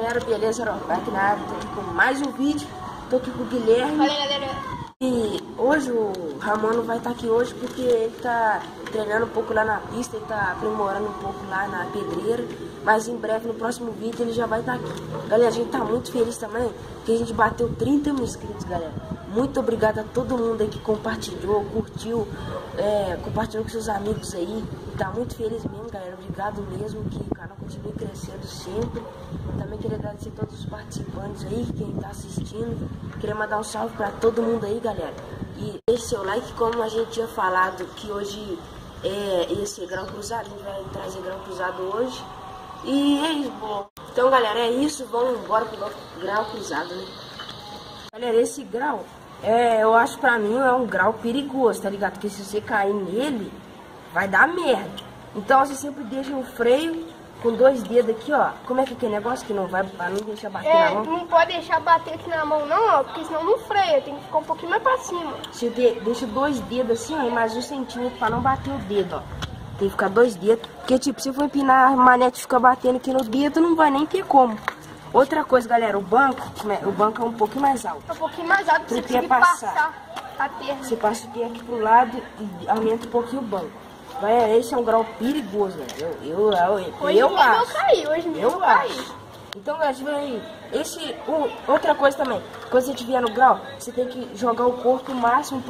galera, beleza? Aqui na área, tô aqui com mais um vídeo. Tô aqui com o Guilherme. Fala, galera. E hoje o Ramon não vai estar aqui hoje porque ele tá treinando um pouco lá na pista, ele tá aprimorando um pouco lá na pedreira. Mas em breve, no próximo vídeo, ele já vai estar aqui. Galera, a gente tá muito feliz também que a gente bateu 30 mil inscritos, galera. Muito obrigado a todo mundo aí que compartilhou, curtiu, compartilhou com seus amigos aí. Tá muito feliz mesmo, galera. Obrigado mesmo, que o canal continue crescendo sempre. Também queria agradecer a todos os participantes aí, quem tá assistindo. Queria mandar um salve pra todo mundo aí, galera. E deixe seu like, como a gente tinha falado que hoje ia ser grão cruzado. A gente vai trazer grão cruzado hoje. E é isso, bom. Então, galera, é isso. Vamos embora pro grau cruzado, né? Galera, esse grau, eu acho pra mim é um grau perigoso, tá ligado? Porque se você cair nele, vai dar merda. Então, você sempre deixa o freio com 2 dedos aqui, ó. Como é que é aquele negócio que não vai, pra não deixar bater na mão? Não pode deixar bater aqui na mão, não, ó, porque senão não freia. Tem que ficar um pouquinho mais pra cima. Você deixa 2 dedos assim, ó, e mais 1 centímetro pra não bater o dedo, ó. Tem que ficar 2 dedos. Porque, tipo, se for empinar a manete e ficar batendo aqui no dedo, não vai nem ter como. Outra coisa, galera, o banco é um pouquinho mais alto. É um pouquinho mais alto pra você conseguir passar a perna. Você passa o pé aqui pro lado e aumenta um pouquinho o banco. Esse é um grau perigoso, né? Eu acho. Hoje mesmo eu caí. Então, galera, outra coisa também. Quando você estiver no grau, você tem que jogar o corpo máximo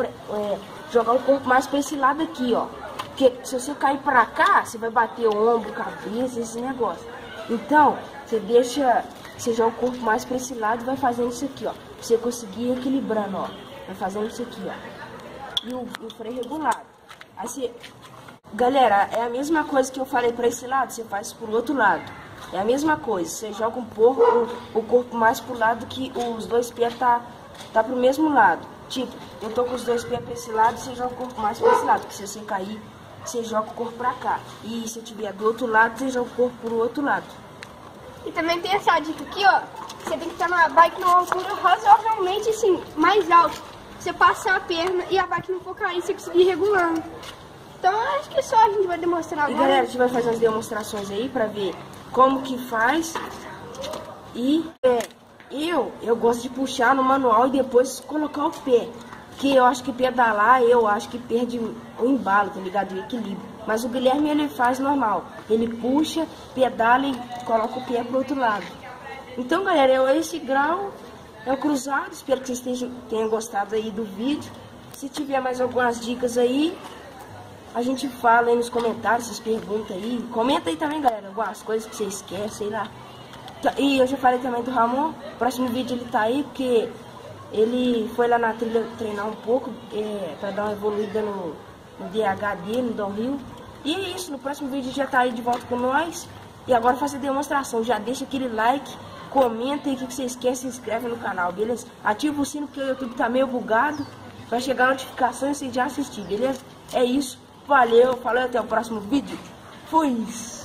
mais pra esse lado aqui, ó. Porque se você cair pra cá, você vai bater o ombro, cabeça, esse negócio. Então, você joga o corpo mais pra esse lado e vai fazendo isso aqui, ó. Pra você conseguir ir equilibrando, ó. Vai fazendo isso aqui, ó. E o freio regulado. Aí galera, é a mesma coisa que eu falei pra esse lado, você faz pro outro lado. É a mesma coisa, você joga o corpo mais pro lado que os 2 pés tá pro mesmo lado. Tipo, eu tô com os 2 pés pra esse lado, você joga o corpo mais pra esse lado. Porque se você cair, você joga o corpo pra cá. E se tiver do outro lado, você joga o corpo pro outro lado. E também tem essa dica aqui, ó. Você tem que estar na bike numa altura razoavelmente, assim, mais alta. Você passar a perna e a bike não for cair, você conseguir ir regulando. Então, acho que só a gente vai demonstrar agora. E galera, a gente vai fazer umas demonstrações aí pra ver como que faz. E eu gosto de puxar no manual e depois colocar o pé. Porque eu acho que pedalar, eu acho que perde o embalo, tá ligado? O equilíbrio. Mas o Guilherme, ele faz normal. Ele puxa, pedala e coloca o pé pro outro lado. Então, galera, esse grau é o cruzado. Espero que vocês tenham gostado aí do vídeo. Se tiver mais algumas dicas aí, a gente fala aí nos comentários, vocês perguntam aí. Comenta aí também, galera, algumas coisas que vocês querem, sei lá. E eu já falei também do Ramon. Próximo vídeo ele tá aí, porque ele foi lá na trilha treinar um pouco, pra dar uma evoluída no DH dele, no downhill. E é isso, no próximo vídeo já tá aí de volta com nós. E agora faça a demonstração, já deixa aquele like, comenta aí o que vocês querem, se inscreve no canal, beleza? Ativa o sino porque o YouTube tá meio bugado. Vai chegar a notificação e você já assistir, beleza? É isso. Valeu, falou, até o próximo vídeo. Fui!